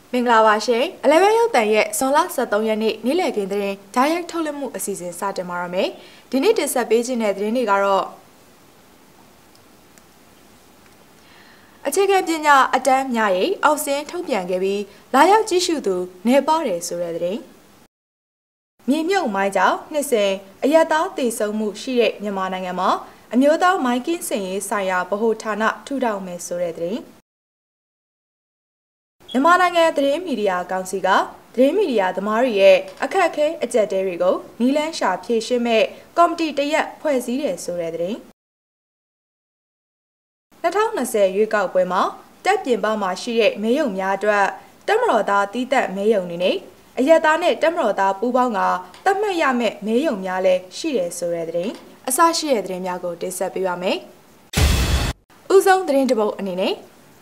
မင်္ဂလာပါရှင်အလဲဘဲရုပ်တန်ရဲ့ဇွန်လ23ရက်နေ့နေ့လည်ခင်းသတင်းဓာတ်ရိုက်ထုတ်လွှင့်မှုအစီအစဉ်စတင်ပါရမယ်ဒီနေ့တင်ဆက်ပေးခြင်းတဲ့သတင်းတွေကတော့အခြေခံပညာအတန်းများရဲ့အောက်ဆင်းထုတ်ပြန်ခဲ့ပြီးလာရောက်ကြည့်ရှုသူနေပါတယ်ဆိုတဲ့သတင်းမြေမြုပ်မိုင်းကြောင့်နှစ်စဉ်အယက်သားတည်ဆုံမှုရှိတဲ့မြန်မာနိုင်ငံမှာအမျိုးသားမိုင်းကင်းစင်ရေးဆိုင်ရာဗဟိုဌာနထူထောင်မယ်ဆိုတဲ့သတင်းမြန်မာနိုင်ငံသတင်းမီဒီယာကောင်စီကသတင်းမီဒီယာသမားတွေရဲ့အခက်အခဲအကျပ်တဲတွေကိုနီလန်းရှာဖြေရှင်းမဲ့ကော်မတီတရက်ဖွဲ့စည်းတယ်ဆိုတဲ့သတင်း2020ရွေးကောက်ပွဲမှာတက်ပြင်ပမှာရှိတဲ့မဲရုံများအတွက်တက်မတော်သားတီးသက်မဲရုံတွေနဲ့အရက်သားနဲ့တက်မတော်သားပူးပေါင်းကတတ်မှတ်ရမယ့်မဲရုံများလည်းရှိတယ်ဆိုတဲ့သတင်းအစရှိတဲ့သတင်းများကိုတင်ဆက်ပေးပါမယ်။ဦးဆုံးသတင်းတစ်ပုဒ်အနေနဲ့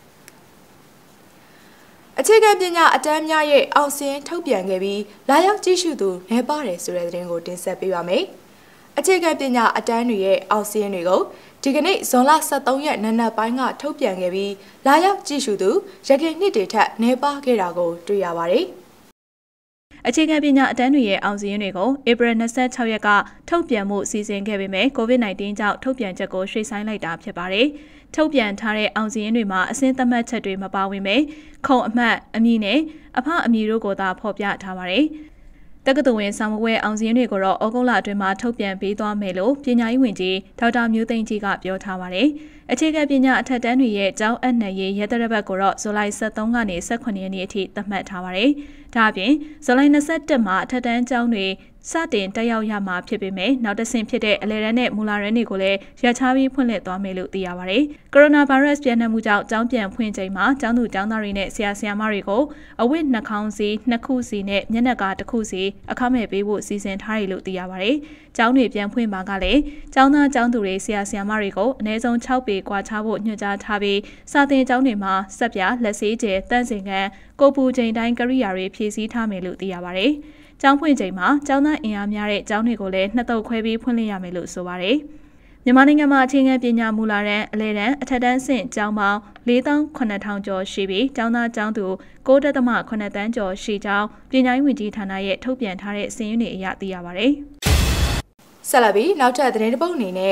အခြေခံပညာအတန်းများရဲ့အောက်ဆင်းထုတ်ပြန်ခဲ့ပြီးလာရောက်ကြည့်ရှုသူနေပါတယ်ဆိုတဲ့သတင်းကိုတင်ဆက်ပေးပါမယ်။အခြေခံပညာအတန်းတွေရဲ့အောက်ဆင်းတွေကိုဒီကနေ့ဇွန်လ23ရက်နံနက်ပိုင်းကထုတ်ပြန်ခဲ့ပြီးလာရောက်ကြည့်ရှုသူရခိုင်နှစ်တွေထက်နေပါခဲ့တာကိုတွေ့ရပါတယ်။အခြေခံပညာအတန်းတွေရဲ့အောင်စည်းရင်းတွေကိုဧပြီ26ရက်ကထုတ်ပြန်မှုစီစဉ်ခဲ့ပေမဲ့ COVID-19 ကြောင့်ထုတ်ပြန်ချက်ကိုရွှေ့ဆိုင်းလိုက်တာဖြစ်ပါတယ်။ထုတ်ပြန်ထားတဲ့အောင်စည်းရင်းတွေမှာအစင်းသတ်မှတ်ချက်တွေမပါဝင်ပဲခုံအမှတ်အမည်နဲ့အဖအမည်တို့ကိုသာဖော်ပြထားပါတယ်။တက္ကသိုလ်ဝင်ဆောင်မွေးအောင်စည်းရင်းတွေကိုတော့ဩဂုတ်လအတွင်းမှာထုတ်ပြန်ပေးသွားမယ်လို့ပညာရေးဝန်ကြီးဒေါက်တာမျိုးသိန်းကြီးကပြောထားပါတယ်။အခြေခံပညာအထက်တန်းတွေရဲ့ကျောင်းအပ်နှံရေးရဲတရဘက်ကိုတော့ဇူလိုင်23ကနေ18ရက်နေ့အထိသတ်မှတ်ထားပါတယ်။ဒါအပြင်ဇူလိုင်21မှာအထက်တန်းကျောင်းတွေစတင်တက်ရောက်ရမှာဖြစ်ပေမဲ့နောက်တစ်ဆင့်ဖြစ်တဲ့အလဲရန်နဲ့မူလာရန်တွေကိုလည်းရချပြီးဖွင့်လှစ်သွားမယ်လို့သိရပါတယ်။ကိုရိုနာဗိုင်းရပ်စ်ပြန့်နှံ့မှုကြောင့်ကျောင်းပြန်ဖွင့်ချိန်မှာကျောင်းသူကျောင်းသားတွေနဲ့ဆရာဆရာမတွေကိုအဝတ်နှာခေါင်းစီ2ခုစီနဲ့မျက်နှာကာ1ခုစီအခမဲ့ပေးဖို့စီစဉ်ထားတယ်လို့သိရပါတယ်။ကျောင်းတွေပြန်ဖွင့်မှာကလည်းကျောင်းသားကျောင်းသူတွေဆရာဆရာမတွေကိုအနည်းဆုံး6ပေကွာခြားဖို့ညွှန်ကြားထားပြီးစာသင်ကျောင်းတွေမှာဆက်ပြလက်ဆေးကျဲတန့်စင်ကန်ကိုပူချိန်တိုင်းကိရိယာတွေဖြည့်ဆည်းထားမယ်လို့သိရပါတယ်။ကျောင်းဖွင့်ချိန်မှာကျောင်းသားအင်အားများတဲ့ကျောင်းတွေကိုလည်းနှစ်သုတ်ခွဲပြီးဖွင့်လှစ်ရမယ်လို့ဆိုပါတယ်။မြန်မာနိုင်ငံမှာအခြေခံပညာမူလာတန်းအလဲတန်းအထက်တန်းဆင့်ကျောင်းပေါင်း48,000ကျော်ရှိပြီးကျောင်းသားကျောင်းသူ9.8 တန်းကျော်ရှိကြောင်းပညာရေးဝန်ကြီးဌာနရဲ့ထုတ်ပြန်ထားတဲ့စာရင်းတွေအရသိရပါတယ်။ဆက်လက်ပြီးနောက်ထပ်သတင်းတစ်ပုဒ်အနေနဲ့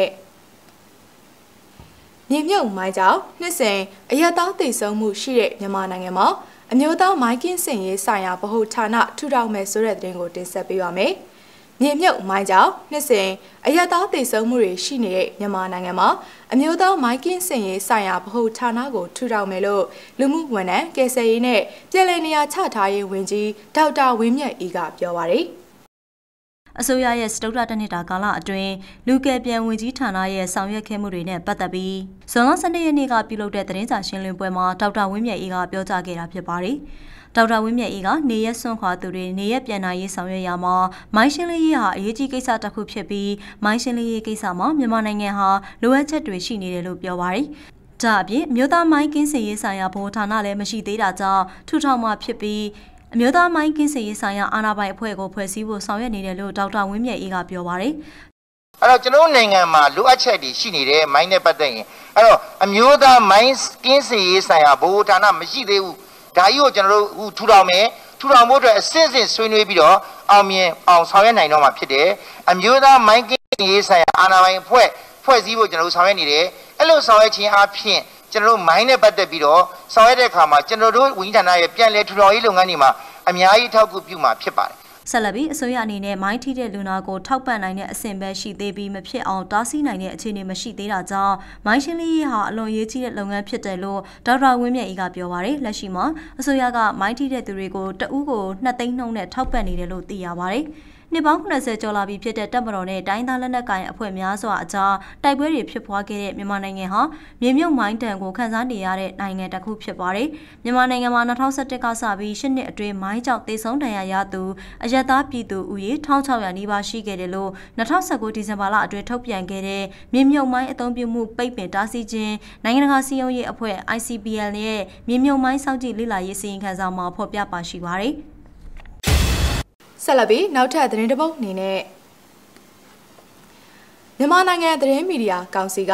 မြေမြုပ်မိုင်းကြောင့်နှစ်စဉ်အရက်သားတည်ဆုံမှုရှိတဲ့မြန်မာနိုင်ငံမှာအမျိုးသားမိုင်းကင်းစင်ရေးဆိုင်ရာဗဟိုဌာနထူထောင်မယ်ဆိုတဲ့သတင်းကိုတင်ဆက်ပေးပါမယ်။မြေမြုပ်မိုင်းကြောင့်နှစ်စဉ်အရက်သားတည်ဆုံမှုတွေရှိနေတဲ့မြန်မာနိုင်ငံမှာအမျိုးသားမိုင်းကင်းစင်ရေးဆိုင်ရာဗဟိုဌာနကိုထူထောင်မယ်လို့လူမှုဝန်ထမ်းကယ်ဆယ်ရေးနဲ့ပြည်내နေရာချထားရေးဝန်ကြီးဒေါက်တာဝင်းမြတ်အေးကပြောပါရယ်အစိုးရရဲ့စတုတ္ထတနှစ်တာကာလအတွင်းလူကယ်ပြန်ဝင်ကြီးဌာနရဲ့ဆောင်ရွက်ခဲ့မှုတွေနဲ့ပတ်သက်ပြီးဇွန်လ12ရက်နေ့ကပြုလုပ်တဲ့သတင်းစာရှင်းလင်းပွဲမှာဒေါက်တာဝင်းမြတ်အေးကပြောကြားခဲ့တာဖြစ်ပါတယ်။ဒေါက်တာဝင်းမြတ်အေးကနေရက်စွန့်ခွာသူတွေနေရက်ပြန်နိုင်ရေးဆောင်ရွက်ရမှာမိုင်းရှင်းလင်းရေးဟာအရေးကြီးကိစ္စတစ်ခုဖြစ်ပြီးမိုင်းရှင်းလင်းရေးကိစ္စမှာမြန်မာနိုင်ငံဟာလိုအပ်ချက်တွေရှိနေတယ်လို့ပြောပါတယ်။ဒါအပြင်မြို့သားမိုင်းကင်းစင်ရေးဆိုင်ရာဗဟိုဌာနလည်းမရှိသေးတာကြောင့်ထူထောင်မှာဖြစ်ပြီးအမျိုးသားမိုင်းကင်းစင်ရေးဆိုင်ရာအာဏာပိုင်အဖွဲ့ကိုဖွဲ့စည်းဖို့ဆောင်ရွက်နေတယ်လို့ဒေါက်တာဝင်းမြတ်အေးကပြောပါတယ်။အဲ့တော့ကျွန်တော်နိုင်ငံမှာလိုအပ်ချက်တွေရှိနေတယ်မိုင်းနဲ့ပတ်သက်ရင်အဲ့တော့အမျိုးသားမိုင်းကင်းစင်ရေးဆိုင်ရာဗဟိုဌာနမရှိသေးဘူး။ဒါကြီးကိုကျွန်တော်တို့ထူထောင်မယ်ထူထောင်ဖို့အတွက်အစစ်စစ်ဆွေးနွေးပြီးတော့အောင်မြင်အောင်ဆောင်ရွက်နိုင်တော့မှာဖြစ်တယ်။အမျိုးသားမိုင်းကင်းစင်ရေးဆိုင်ရာအာဏာပိုင်အဖွဲ့ဖွဲ့စည်းဖို့ကျွန်တော်တို့ဆောင်ရွက်နေတယ်။အဲ့လိုဆောင်ရွက်ခြင်းအပြင်ကျွန်တော်တို့မိုင်းနဲ့ပတ်သက်ပြီးတော့ဆောင်ရွက်တဲ့အခါမှာကျွန်တော်တို့ဝန်ကြီးဌာနရဲ့ပြန်လည်ထူထောင်ရေးလုပ်ငန်းတွေမှာအများကြီးထောက်ကူပြုမှာဖြစ်ပါတယ်။ဆက်လက်ပြီးအစိုးရအနေနဲ့မိုင်းထိတဲ့လူနာကိုထောက်ပံ့နိုင်တဲ့အဆင့်ပဲရှိသေးပြီးမဖြစ်အောင်တားဆီးနိုင်တဲ့အခြေအနေမရှိသေးတာကြောင့်မိုင်းရှင်းလင်းရေးဟာအလွန်ရေးကြီးတဲ့လုပ်ငန်းဖြစ်တယ်လို့ဒေါက်တာဝင်းမြတ်အေးကပြောပါတယ်။လက်ရှိမှာအစိုးရကမိုင်းထိတဲ့သူတွေကိုတဦးကို2သိန်းနှုန်းနဲ့ထောက်ပံ့နေတယ်လို့သိရပါတယ်။နှစ်ပေါင်း90ကျော်လာပြီဖြစ်တဲ့တပ်မတော်နဲ့တိုင်းသားလက်နက်ကိုင်အဖွဲ့များစွာအကြားတိုက်ပွဲတွေဖြစ်ပွားခဲ့တဲ့မြန်မာနိုင်ငံဟာမြေမြုပ်မိုင်းတံကိုခန်းစားနေရတဲ့နိုင်ငံတစ်ခုဖြစ်ပါတယ်။မြန်မာနိုင်ငံမှာ2011ကစပြီး8နှစ်အတွင်းမိုင်းကြောင့်သေဆုံးဒဏ်ရာရသူအရက်သားပြည်သူဦးရေ1600နီးပါးရှိခဲ့တယ်လို့2019ဒီဇင်ဘာလအတွင်းထုတ်ပြန်ခဲ့တဲ့မြေမြုပ်မိုင်းအသုံးပြုမှုပိတ်ပင်တားဆီးခြင်းနိုင်ငံတကာစီရင်ရေးအဖွဲ့ ICPL ရဲ့မြေမြုပ်မိုင်းစောင့်ကြည့်လေ့လာရေးစီရင်ခံစာမှာဖော်ပြပါရှိပါတယ်။ဆက်လက်ပြီးနောက်ထပ်သတင်းတစ်ပုဒ်အနေနဲ့မြန်မာနိုင်ငံသတင်းမီဒီယာကောင်စီက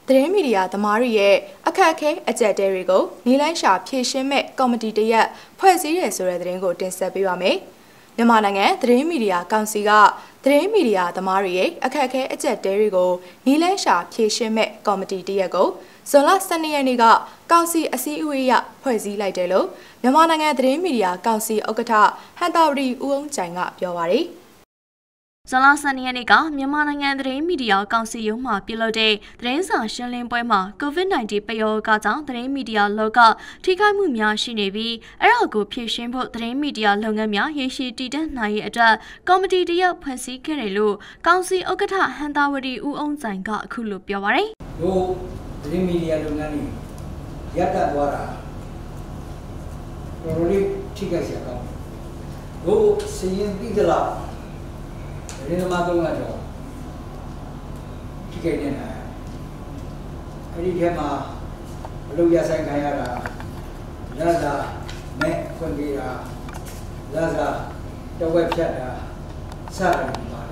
သတင်းမီဒီယာသမားတွေရဲ့အခက်အခဲအကြက်တဲတွေကိုနီလန်းရှာဖြည့်ရှင်းမဲ့ကော်မတီတရက်ဖွဲ့စည်းရဆိုတဲ့သတင်းကိုတင်ဆက်ပေးပါမယ်။မြန်မာနိုင်ငံသတင်းမီဒီယာကောင်စီကသတင်းမီဒီယာသမားတွေရဲ့အခက်အခဲအကြက်တဲတွေကိုနီလန်းရှာဖြည့်ရှင်းမဲ့ကော်မတီတရက်ကိုဇွန်လ12ရက်နေ့ကကောင်စီအစည်းအဝေးရဖွဲ့စည်းလိုက်တယ်လို့မြန်မာနိုင်ငံသတင်းမီဒီယာကောင်စီဥက္ကဋ္ဌဟန်တာဝတီဦးအောင်ကျိုင်ကပြောပါရယ်ဇလာဆန်နီယနီကမြန်မာနိုင်ငံသတင်းမီဒီယာကောင်စီရုံးမှပြုလုပ်တဲ့သတင်းစာရှင်းလင်းပွဲမှာ COVID-19 ပယောဂကြောင့်သတင်းမီဒီယာလောကထိခိုက်မှုများရှိနေပြီးအဲ့ဒါကိုဖြေရှင်းဖို့သတင်းမီဒီယာလုပ်ငန်းများရေရှည်တည်တံ့နိုင်ရေးအတွက်ကော်မတီတရက်ဖွဲ့စည်းခဲ့တယ်လို့ကောင်စီဥက္ကဋ္ဌဟန်တာဝတီဦးအောင်ကျိုင်ကအခုလိုပြောပါရယ်။တို့သတင်းမီဒီယာလုပ်ငန်းတွေရပ်တန့်သွားတာတော်တော်လေးထိခိုက်စရာကောင်းတယ်။တို့စီရင်ပြီးသလားဒီနမတော့ကတော့ထိခိုက်နေတာအဲ့ဒီထဲမှာအလုပ်ရဆိုင်ခံရတာလာစာမဲ့ခွင့်ပေးတာလာစာတဝက်ဖြတ်တာစတာတွေပါ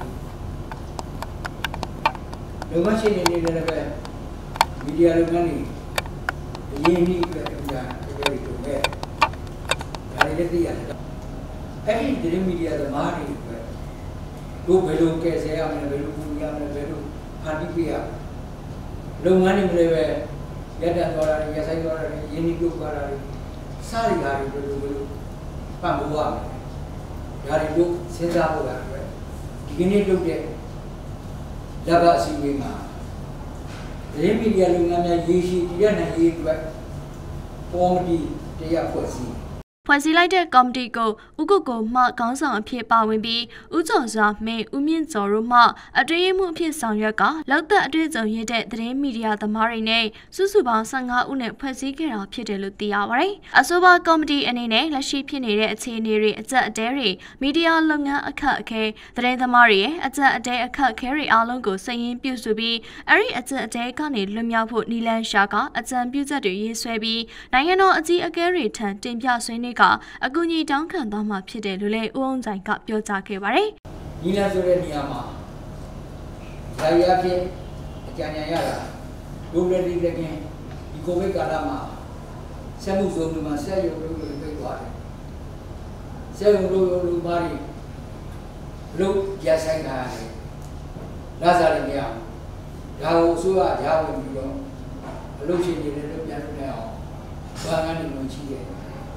လုပ်ငန်းရှင်တွေလည်းပဲမီဒီယာလုပ်ငန်းတွေအရင်ကြီးပဲအများကြီးတို့ပဲဒါတွေလည်းသိရတယ်အဲ့ဒီသတင်းမီဒီယာသမားတွေတို့ဘယ်လိုကဲဆဲရမလဲဘယ်လိုကူညီရမလဲဘယ်လိုဖန်တီးပေးရလုပ်ငန်းတွေလည်းပဲရက်တန်သွားတာတွေရက်ဆိုင်သွားတာတွေရင်းနှီးပြုတ်သွားတာတွေစားရတာတွေဘယ်လိုပံ့ပိုးရမလဲဒါတွေတို့စဉ်းစားဖို့ရတယ်ဒီကနေ့လုပ်တဲ့လက်ကအစီအစဉ်မှာသတင်းမီဒီယာလုပ်ငန်းများရေးရှိတည်ရနိုင်ရေးအတွက်ပေါ်မတီတရားဖွဲ့စည်းဖွဲ့စည်းလိုက်တဲ့ကော်မတီကိုဥက္ကုမှခေါင်းဆောင်အဖြစ်ပါဝင်ပြီးဦးကျော်စွာမင်းဦးမြင့်ကျော်တို့မှအတွင်းမှုအဖြစ်ဆောင်ရွက်ကလောက်သက်အတွေ့အကြုံရတဲ့သတင်းမီဒီယာသမားတွေနဲ့စုစုပေါင်း15ဦးနဲ့ဖွဲ့စည်းခဲ့တာဖြစ်တယ်လို့သိရပါတယ်။အဆိုပါကော်မတီအနေနဲ့လက်ရှိဖြစ်နေတဲ့အခြေအနေတွေအကြက်အတဲတွေမီဒီယာလုပ်ငန်းအခက်အခဲသတင်းသမားတွေရဲ့အကြက်အတဲအခက်အခဲတွေအားလုံးကိုစည်ရင်းပြုစုပြီးအဲ့ဒီအကြက်အတဲကနေလွတ်မြောက်ဖို့နီလန်ရှာကအကြံပြုချက်တွေရေးဆွဲပြီးနိုင်ငံတော်အကြီးအကဲတွေထံတင်ပြဆွေးနွေးကအကူအညီတောင်းခံသွားမှာဖြစ်တယ်လို့လည်းဦးအောင်ကျိုင်ကပြောကြားခဲ့ပါတယ်။ညီလာဆိုတဲ့နေရာမှာဇာရဖြစ်အကြံဉာဏ်ရတာဒုတိယတကင်းဒီကိုဗစ်ကာလမှာဆက်မှုစုံတွေမှာဆက်ရုံလို့ပြေးသွားတယ်။ဆက်ရုံလို့ပါရီလို့ရဆိုင်တာလေ။လာစားရနေအောင်ဒါကိုအစိုးရရဝင်ပြီးတော့အလုပ်ရှင်တွေလည်းပြန်လုပ်နေအောင်ဘာငန်းနေလို့ရှိတယ်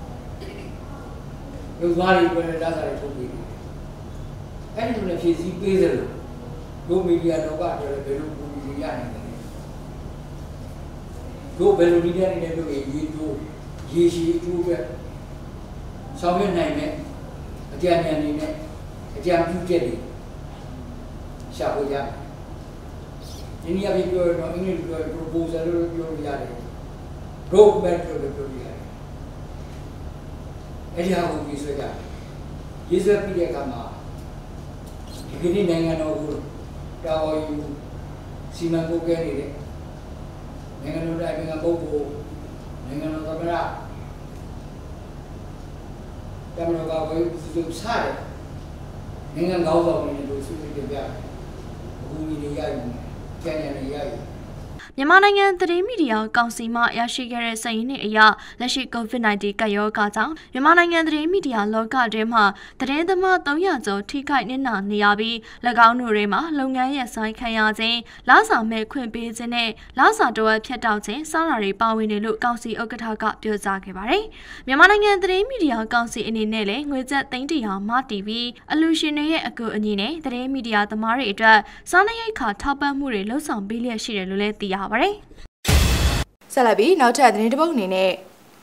ရုပ်သွားတွေပဲလာစားတွေထုတ်ပြီးအဲ့ဒီလိုနဲ့ဖြည့်ဆည်းပေးသလိုတို့မီဒီယာတော့ကတော့ဘယ်လိုပုံစံရနိုင်လဲတို့ဘယ်လိုမီဒီယာနဲ့တို့ရေးတို့ရေးရှိအထူးပဲဆောင်ရွက်နိုင်မဲ့အကြံဉာဏ်တွေနဲ့အကြံပြုချက်တွေရှာဖို့ရတယ်ဒီနေ့အပြင်ပြောတော့အင်္ဂလိပ်ပြော proposal လို့ပြောလို့ရတယ် roadmap လို့ပြောလို့ရတယ်အဲ့ဒီဟာကိုရေးဆွဲကြရေးဆွဲပြီးတဲ့အခါမှာဒီကနေ့နိုင်ငံတော်ကိုတာဝန်ယူစီမံကုပ်ကဲနေတဲ့နိုင်ငံတော်တိုင်းနိုင်ငံပုဂ္ဂိုလ်နိုင်ငံတော်သမ္မတတမန်တော်ကဝေစုစားတယ်နိုင်ငံကောင်းဆောင်တွေနဲ့တို့ဆွေးနွေးကြတယ်အခုဒီနေရာယူကျန်နေရယူမြန်မာနိုင်ငံသတင်းမီဒီယာကောင်စီမှရရှိခဲ့တဲ့စာရင်းနဲ့အရလက်ရှိ COVID-19 ကပ်ရောဂါကြောင့်မြန်မာနိုင်ငံသတင်းမီဒီယာလောကတွင်မှသတင်းသမား300ကျော်ထိခိုက်နစ်နာနေရပြီး၎င်းတို့တွေမှာလုပ်ငန်းရပ်ဆိုင်းခံရခြင်းလစာမဲ့ခွင့်ပေးခြင်းနဲ့လစာတဝက်ဖြတ်တောက်ခြင်းစတာတွေပါဝင်တယ်လို့ကောင်စီဥက္ကဋ္ဌကပြောကြားခဲ့ပါတယ်။မြန်မာနိုင်ငံသတင်းမီဒီယာကောင်စီအနေနဲ့လည်းငွေကျပ်300မှတည်ပြီးအလူရှင်တွေရဲ့အကူအညီနဲ့သတင်းမီဒီယာသမားတွေအတွက်စားနပ်ရိက္ခာထောက်ပံ့မှုတွေလှုပ်ဆောင်ပေးလျက်ရှိတယ်လို့လည်းသိရပါတယ်။ဆက်လက်ပြီးနောက်ထပ်သတင်းတစ်ပုဒ်အနေနဲ့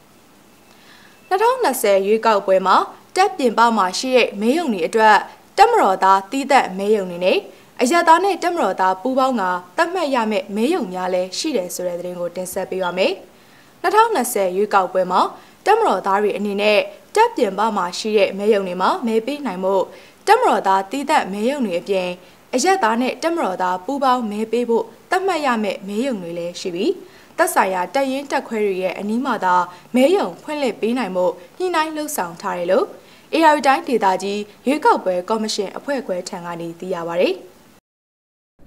2020ရွေးကောက်ပွဲမှာတက်ပြင်ပမှာရှိတဲ့မဲယုံတွေအတွက်တက်မတော်သားတီးသက်မဲယုံတွေနဲ့အရက်သားနဲ့တက်မတော်သားပူးပေါင်းကတတ်မှတ်ရမယ့်မဲယုံများလည်းရှိတယ်ဆိုတဲ့သတင်းကိုတင်ဆက်ပေးပါမယ်။2020ရွေးကောက်ပွဲမှာတက်မတော်သားတွေအနေနဲ့တက်ပြင်ပမှာရှိတဲ့မဲယုံတွေမှာမဲပေးနိုင်မှုတက်မတော်သားတီးသက်မဲယုံတွေအပြင်အရက်သားနဲ့တက်မတော်သားပူးပေါင်းမဲပေးဖို့တတ်မှတ်ရမယ့်မဲယုံတွေလည်းရှိပြီးသက်ဆိုင်ရာတပ်ရင်းတပ်ခွဲတွေရဲ့အနီးမှာသာမဲယုံဖွင့်လှစ်ပေးနိုင်မှုညှိနှိုင်းလှုပ်ဆောင်ထားတယ်လို့ AR တိုင်းဒေသကြီးရွေးကောက်ပွဲကော်မရှင်အဖွဲ့ခွဲထံကနေသိရပါဗျ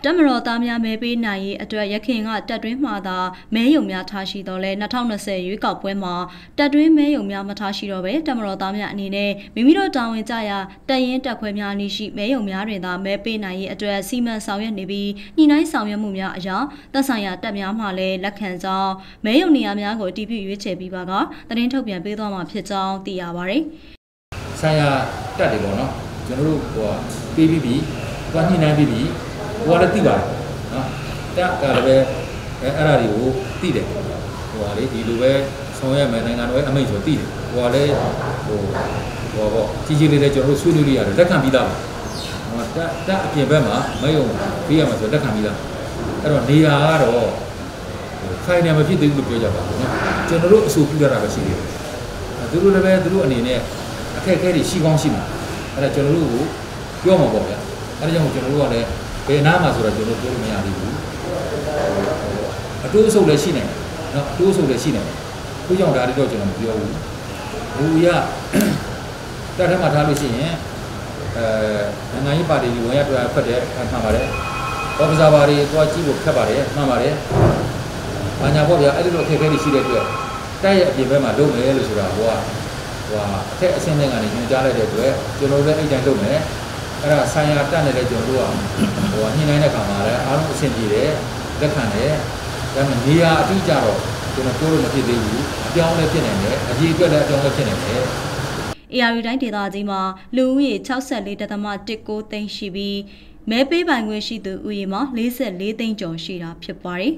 တမတော်သားများမဲပေးနိုင်ရေးအတွက်ရခင်ကတက်တွင်းမှာသာမဲယုံများထားရှိတော့လဲ2020ရွေးကောက်ပွဲမှာတက်တွင်းမဲယုံများမထားရှိတော့ပဲတမတော်သားများအနေနဲ့မိမိတို့တာဝန်ကျရာတက်ရင်တက်ခွဲများနည်းရှိမဲယုံများတွင်သာမဲပေးနိုင်ရေးအတွက်စီမံဆောင်ရွက်နေပြီးညှိနှိုင်းဆောင်ရွက်မှုများအရာသက်ဆိုင်ရာတက်များမှလည်းလက်ခံကြောင်းမဲယုံနေရာများကိုတည်ပြုရွေးချယ်ပြီးပါကသတင်းထုတ်ပြန်ပေးသွားမှာဖြစ်ကြောင်းသိရပါတယ်။ဆိုင်ရာတက်တယ်ပေါ့နော်။ကျွန်တော်တို့ပေးပြီးပြီ။ညှိနှိုင်းပြီးပြီ။ဟိုကလည်းသိပါတယ်နော်။တက်ကလည်းပဲအဲ့ဒါတွေကိုသိတယ်။လေဒီလိုပဲဆောင်ရွက်မယ်နိုင်ငံတော်ရဲ့အမိန့်ဆိုသိတယ်။ဟိုကလည်းပေါ့ကြီးလေးလည်းကျွန်တော်တို့ဆွေးနွေးလို့ရတယ်လက်ခံပြီးသားပါ။တက်အပြင်ဘက်မှာမယုံပေးရမှာဆိုလက်ခံပြီးသား။အဲ့တော့နေရာကတော့ခိုင်နေမဖြစ်သေးဘူးလို့ပြောကြပါဘူးနော်။ကျွန်တော်တို့အဆိုပြုရတာပဲရှိတယ်။သူတို့လည်းပဲသူတို့အနေနဲ့အခက်အခဲတွေရှိကောင်းရှိမှာအဲ့ဒါကျွန်တော်တို့ကိုပြောမှာပေါ့ဗျာအဲ့ဒါကြောင့်ကျွန်တော်တို့ကလည်းဘယ်နားမှာဆိုတော့ကျွန်တော်ပြောလို့မရသေးဘူးအတိုးအဆုပ်လည်းရှိနေတယ်နော်အတိုးအဆုပ်လည်းရှိနေတယ်သူကြောင့်ဒါတွေတော့ကျွန်တော်မပြောဘူးဘူရတက်ထက်မှထားလို့ရှိရင်နိုင်ငံရေးပါတီတွေဝင်ရတွေ့ဖတ်တယ်မှန်ပါတယ်ဘောပစာပါတွေသွားကြည့်ဖို့ခက်ပါတယ်မှန်ပါတယ်ဘာညာပေါ့ဗျာအဲ့လိုအခက်အခဲတွေရှိတဲ့အတွက်တိုက်ရဲ့အပြင်ဘက်မှာလုပ်မယ်လို့ဆိုတာဟိုအထက်အဆင့်တွေကနေညွှန်ကြားလိုက်တဲ့အတွက်ကျွန်တော်တို့လည်းအဲ့တိုင်းလုပ်မယ်အဲ့ဒါဆိုင်ရာတက်နေတဲ့ကျွန်တော်တို့ကညှိနှိုင်းတဲ့ခါမှာလည်းအားလုံးအဆင်ပြေတယ်လက်ခံတယ်ဒါပေမဲ့နေရာအတိအကျတော့ကျွန်တော်ပြောလို့မဖြစ်သေးဘူးအပြောင်းလဲဖြစ်နေတယ်အကြီးအတွက်လည်းအပြောင်းလဲဖြစ်နေတယ် AR တိုင်းဒေသကြီးမှာလူဦးရေ64.19သိန်းရှိပြီးမဲပေးပိုင်ခွင့်ရှိသူဦးရေမှာ44သိန်းကျော်ရှိတာဖြစ်ပါတယ်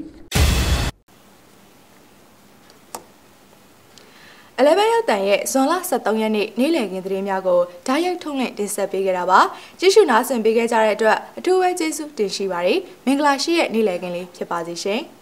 11ရောက်တန်ရဲ့ဇွန်လ23ရက်နေ့နေ့လည်ခင်းသတင်းများကိုဓာတ်ရိုက်ထုတ်လွှင့်တင်ဆက်ပေးခဲ့တာပါကြည့်ရှုနားဆင်ပေးခဲ့ကြတဲ့အတွက်အထူးပဲကျေးဇူးတင်ရှိပါတယ်မင်္ဂလာရှိတဲ့နေ့လည်ခင်းလေးဖြစ်ပါစေရှင်